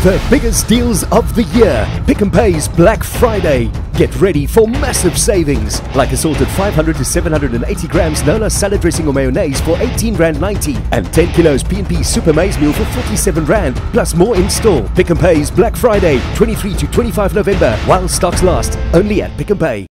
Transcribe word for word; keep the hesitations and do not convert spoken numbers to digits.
The biggest deals of the year. Pick and Pay's Black Friday. Get ready for massive savings. Like assorted five hundred to seven hundred eighty grams Nola salad dressing or mayonnaise for eighteen rand ninety and ten kilos P and P Super Maize meal for forty-seven rand plus more in store. Pick and Pay's Black Friday, twenty-third to twenty-fifth November while stocks last. Only at Pick and Pay.